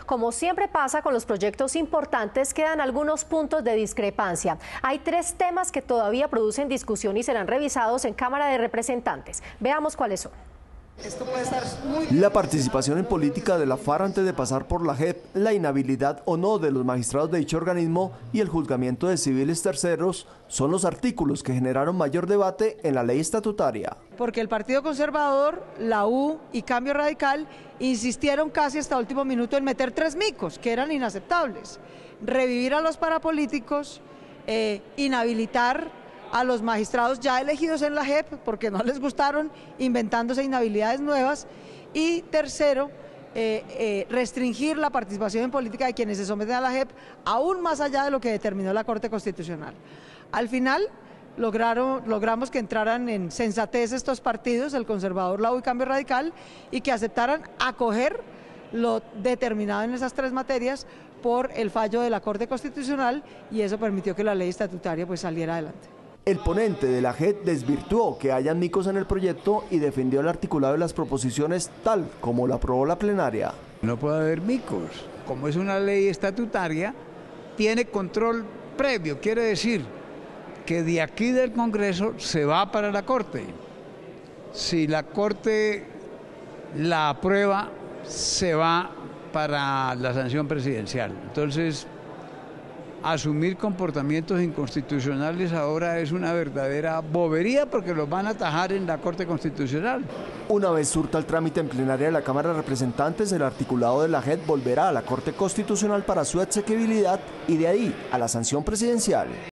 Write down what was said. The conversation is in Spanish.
Como siempre pasa con los proyectos importantes, quedan algunos puntos de discrepancia. Hay 3 temas que todavía producen discusión y serán revisados en Cámara de Representantes. Veamos cuáles son. La participación en política de la FARC antes de pasar por la JEP, la inhabilidad o no de los magistrados de dicho organismo y el juzgamiento de civiles terceros son los artículos que generaron mayor debate en la ley estatutaria. Porque el Partido Conservador, la U y Cambio Radical insistieron casi hasta último minuto en meter 3 micos que eran inaceptables. Revivir a los parapolíticos, inhabilitar a los magistrados ya elegidos en la JEP porque no les gustaron, inventándose inhabilidades nuevas, y tercero, restringir la participación en política de quienes se someten a la JEP aún más allá de lo que determinó la Corte Constitucional. Al final logramos que entraran en sensatez estos partidos, el Conservador, la U y Cambio Radical, y que aceptaran acoger lo determinado en esas 3 materias por el fallo de la Corte Constitucional, y eso permitió que la ley estatutaria pues saliera adelante. El ponente de la JEP desvirtuó que hayan micos en el proyecto y defendió el articulado de las proposiciones tal como lo aprobó la plenaria. No puede haber micos. Como es una ley estatutaria, tiene control previo. Quiere decir que de aquí del Congreso se va para la Corte. Si la Corte la aprueba, se va para la sanción presidencial. Entonces, asumir comportamientos inconstitucionales ahora es una verdadera bobería porque los van a atajar en la Corte Constitucional. Una vez surta el trámite en plenaria de la Cámara de Representantes, el articulado de la JEP volverá a la Corte Constitucional para su exequibilidad y de ahí a la sanción presidencial.